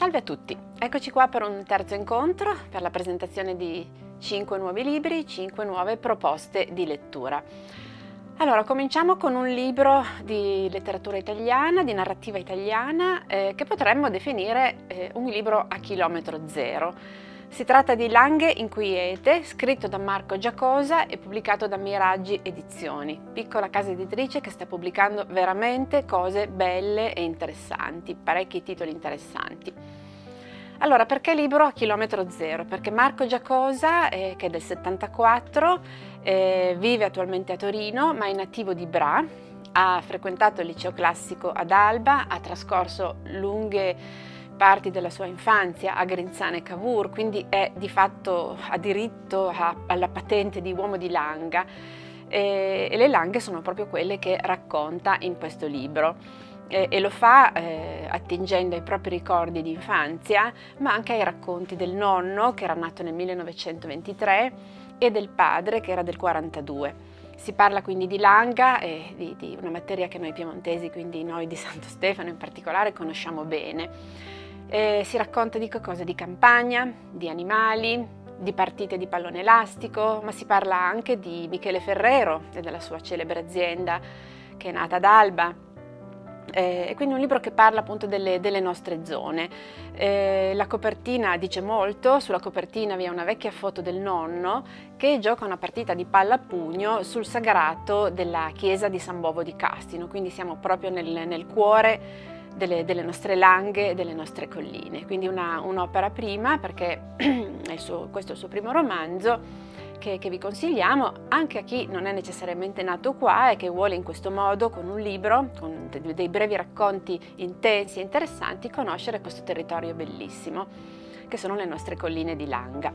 Salve a tutti, eccoci qua per un terzo incontro per la presentazione di 5 nuovi libri, 5 nuove proposte di lettura. Allora, cominciamo con un libro di letteratura italiana, di narrativa italiana, che potremmo definire un libro a chilometro zero. Si tratta di Langhe Inquiete, scritto da Marco Giacosa e pubblicato da Miraggi Edizioni, piccola casa editrice che sta pubblicando veramente cose belle e interessanti, parecchi titoli interessanti. Allora, perché libro a chilometro zero? Perché Marco Giacosa, che è del 74, vive attualmente a Torino, ma è nativo di Bra, ha frequentato il liceo classico ad Alba, ha trascorso lunghe parti della sua infanzia a Grinzane e Cavour, quindi è di fatto ha diritto alla patente di uomo di Langa, e le Langhe sono proprio quelle che racconta in questo libro. E lo fa attingendo ai propri ricordi di infanzia, ma anche ai racconti del nonno, che era nato nel 1923, e del padre, che era del 42. Si parla quindi di Langa, di una materia che noi piemontesi, quindi noi di Santo Stefano in particolare, conosciamo bene. Si racconta di cosa? Di campagna, di animali, di partite di pallone elastico, ma si parla anche di Michele Ferrero e della sua celebre azienda che è nata ad Alba. E quindi un libro che parla appunto delle nostre zone. La copertina dice molto, sulla copertina vi è una vecchia foto del nonno che gioca una partita di palla a pugno sul sagrato della chiesa di San Bovo di Castino, quindi siamo proprio nel cuore delle nostre Langhe e delle nostre colline. Quindi un'opera prima, perché questo è il suo primo romanzo, che vi consigliamo anche a chi non è necessariamente nato qua e che vuole in questo modo, con un libro, con dei brevi racconti intensi e interessanti, conoscere questo territorio bellissimo che sono le nostre colline di Langa.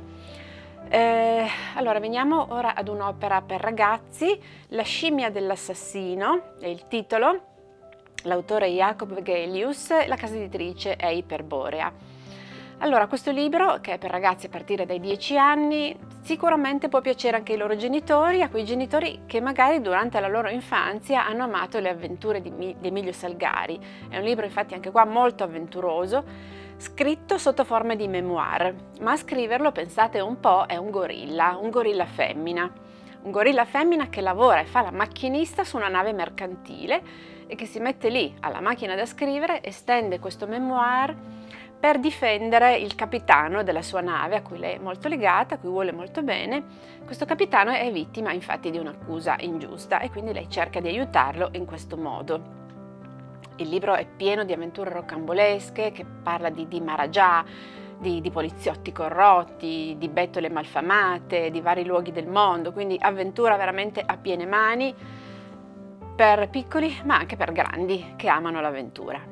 Allora veniamo ora ad un'opera per ragazzi, La scimmia dell'assassino è il titolo, l'autore è Jacob Vegelius, la casa editrice è Iperborea. Allora, questo libro, che è per ragazzi a partire dai 10 anni, sicuramente può piacere anche ai loro genitori, a quei genitori che magari durante la loro infanzia hanno amato le avventure di Emilio Salgari. È un libro infatti anche qua molto avventuroso, scritto sotto forma di memoir, ma a scriverlo, pensate un po', è un gorilla femmina. Un gorilla femmina che lavora e fa la macchinista su una nave mercantile e che si mette lì alla macchina da scrivere e stende questo memoir per difendere il capitano della sua nave, a cui lei è molto legata, a cui vuole molto bene. Questo capitano è vittima infatti di un'accusa ingiusta e quindi lei cerca di aiutarlo in questo modo. Il libro è pieno di avventure rocambolesche, che parla di Maharajà, di poliziotti corrotti, di bettole malfamate, di vari luoghi del mondo, quindi avventura veramente a piene mani per piccoli ma anche per grandi che amano l'avventura.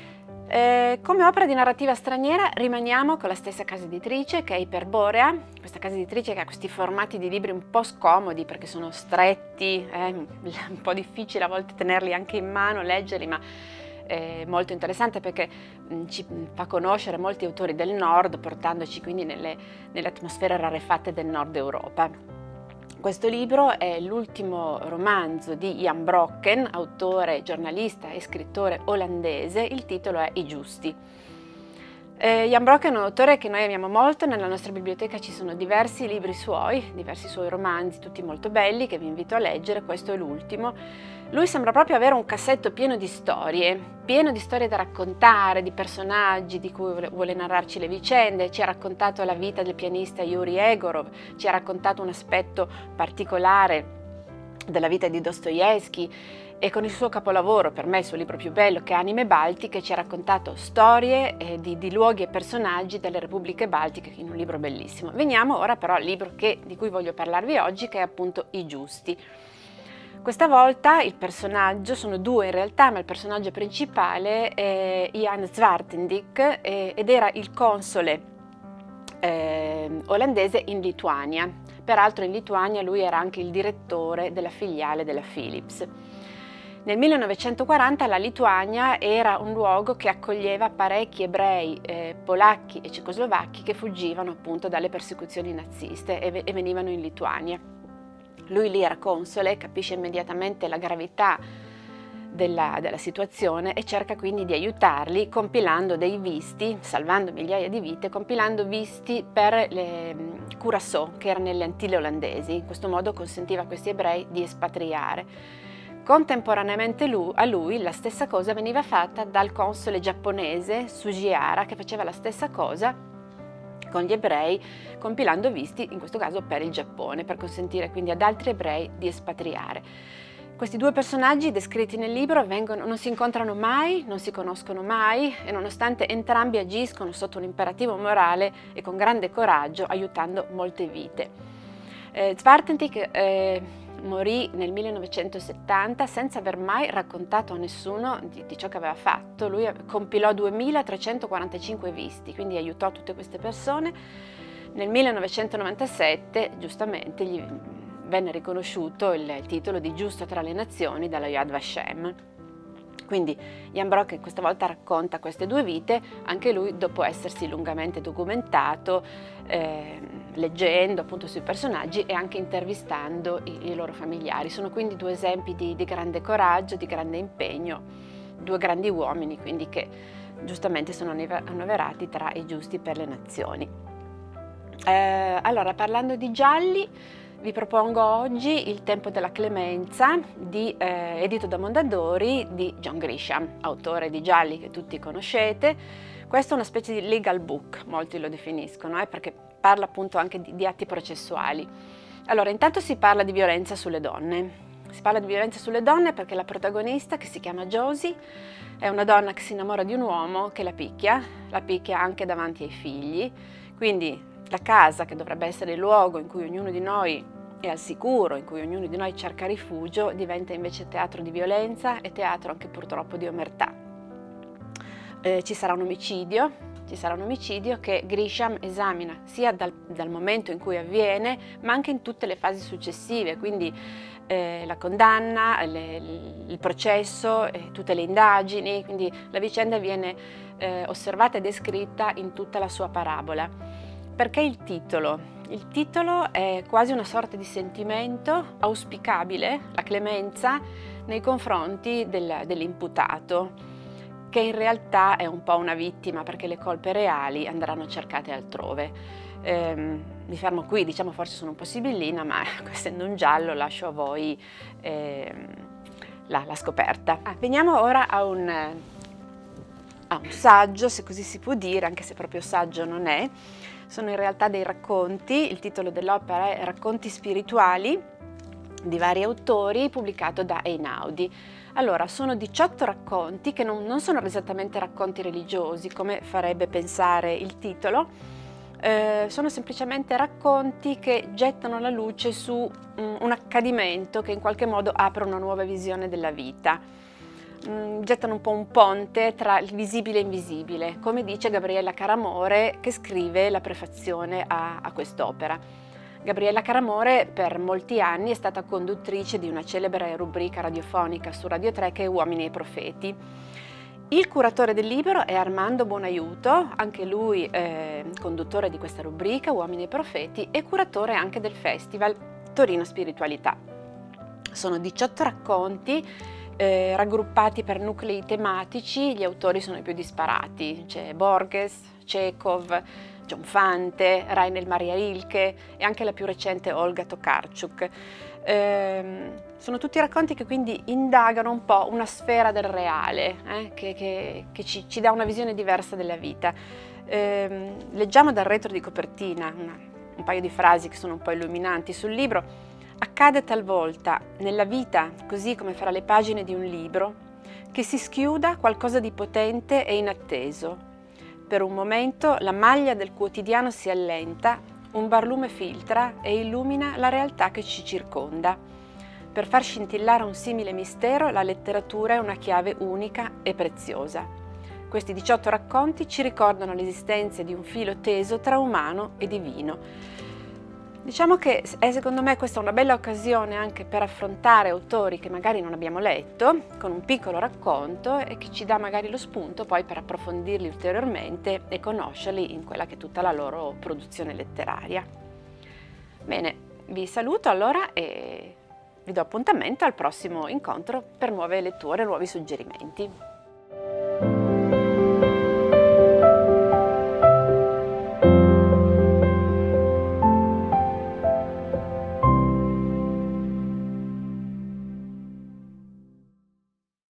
Come opera di narrativa straniera rimaniamo con la stessa casa editrice che è Iperborea, questa casa editrice che ha questi formati di libri un po' scomodi perché sono stretti, è un po' difficile a volte tenerli anche in mano, leggerli, ma è molto interessante perché ci fa conoscere molti autori del nord, portandoci quindi nelle atmosfere rarefatte del nord Europa. Questo libro è l'ultimo romanzo di Jan Brokken, autore, giornalista e scrittore olandese. Il titolo è I Giusti. Jan Brokken è un autore che noi amiamo molto, nella nostra biblioteca ci sono diversi libri suoi, diversi suoi romanzi, tutti molto belli, che vi invito a leggere, questo è l'ultimo. Lui sembra proprio avere un cassetto pieno di storie da raccontare, di personaggi di cui vuole narrarci le vicende. Ci ha raccontato la vita del pianista Yuri Egorov, ci ha raccontato un aspetto particolare della vita di Dostoevskij e con il suo capolavoro, per me il suo libro più bello, che è Anime Baltiche, ci ha raccontato storie di luoghi e personaggi delle repubbliche baltiche in un libro bellissimo. Veniamo ora però al libro di cui voglio parlarvi oggi, che è appunto I Giusti. Questa volta il personaggio, sono due in realtà, ma il personaggio principale è Jan Zwartendijk ed era il console olandese in Lituania. Peraltro in Lituania lui era anche il direttore della filiale della Philips. Nel 1940 la Lituania era un luogo che accoglieva parecchi ebrei, polacchi e cecoslovacchi che fuggivano appunto dalle persecuzioni naziste e venivano in Lituania. Lui lì era console, capisce immediatamente la gravità della situazione e cerca quindi di aiutarli compilando dei visti, salvando migliaia di vite, compilando visti per le Curaçao, che erano nelle Antille olandesi. In questo modo consentiva a questi ebrei di espatriare. Contemporaneamente a lui la stessa cosa veniva fatta dal console giapponese Sugihara, che faceva la stessa cosa con gli ebrei, compilando visti, in questo caso per il Giappone, per consentire quindi ad altri ebrei di espatriare. Questi due personaggi descritti nel libro non si incontrano mai, non si conoscono mai e nonostante entrambi agiscono sotto un imperativo morale e con grande coraggio, aiutando molte vite. Zwartentich morì nel 1970 senza aver mai raccontato a nessuno di ciò che aveva fatto. Lui compilò 2345 visti, quindi aiutò tutte queste persone. Nel 1997 giustamente gli venne riconosciuto il titolo di giusto tra le nazioni dalla Yad Vashem. Quindi Jan Brock questa volta racconta queste due vite, anche lui dopo essersi lungamente documentato, leggendo appunto sui personaggi e anche intervistando i loro familiari. Sono quindi due esempi di grande coraggio, di grande impegno, due grandi uomini quindi che giustamente sono annoverati tra i giusti per le nazioni. Allora, parlando di gialli, vi propongo oggi Il tempo della clemenza, edito da Mondadori, di John Grisham, autore di gialli che tutti conoscete. Questo è una specie di legal book, molti lo definiscono, perché parla appunto anche di atti processuali. Allora, intanto si parla di violenza sulle donne. Si parla di violenza sulle donne perché la protagonista, che si chiama Josie, è una donna che si innamora di un uomo che la picchia anche davanti ai figli. Quindi la casa, che dovrebbe essere il luogo in cui ognuno di noi è al sicuro, in cui ognuno di noi cerca rifugio, diventa invece teatro di violenza e teatro anche purtroppo di omertà. Ci sarà un omicidio che Grisham esamina sia dal momento in cui avviene, ma anche in tutte le fasi successive, quindi la condanna, il processo, tutte le indagini, quindi la vicenda viene osservata e descritta in tutta la sua parabola. Perché il titolo? Il titolo è quasi una sorta di sentimento auspicabile, la clemenza, nei confronti dell'imputato, che in realtà è un po' una vittima perché le colpe reali andranno cercate altrove. Mi fermo qui, diciamo forse sono un po' sibillina, ma essendo un giallo lascio a voi la scoperta. Veniamo ora a un saggio, se così si può dire, anche se proprio saggio non è. Sono in realtà dei racconti, il titolo dell'opera è Racconti spirituali di vari autori, pubblicato da Einaudi. Allora, sono 18 racconti che non sono esattamente racconti religiosi, come farebbe pensare il titolo, sono semplicemente racconti che gettano la luce su un accadimento che in qualche modo apre una nuova visione della vita. Gettano un po' un ponte tra il visibile e invisibile, come dice Gabriella Caramore, che scrive la prefazione a quest'opera. Gabriella Caramore per molti anni è stata conduttrice di una celebre rubrica radiofonica su Radio 3 che è Uomini e Profeti. Il curatore del libro è Armando Buonaiuto, anche lui conduttore di questa rubrica Uomini e Profeti e curatore anche del festival Torino Spiritualità. Sono 18 racconti raggruppati per nuclei tematici. Gli autori sono i più disparati, c'è Borges, Chekhov, John Fante, Rainer Maria Rilke e anche la più recente Olga Tokarczuk. Sono tutti racconti che quindi indagano un po' una sfera del reale, che ci dà una visione diversa della vita. Leggiamo dal retro di copertina un paio di frasi che sono un po' illuminanti sul libro. Accade talvolta nella vita, così come fra le pagine di un libro, che si schiuda qualcosa di potente e inatteso. Per un momento la maglia del quotidiano si allenta, un barlume filtra e illumina la realtà che ci circonda. Per far scintillare un simile mistero, la letteratura è una chiave unica e preziosa. Questi 18 racconti ci ricordano l'esistenza di un filo teso tra umano e divino. Diciamo che secondo me questa è una bella occasione anche per affrontare autori che magari non abbiamo letto, con un piccolo racconto e che ci dà magari lo spunto poi per approfondirli ulteriormente e conoscerli in quella che è tutta la loro produzione letteraria. Bene, vi saluto allora e vi do appuntamento al prossimo incontro per nuove letture, nuovi suggerimenti.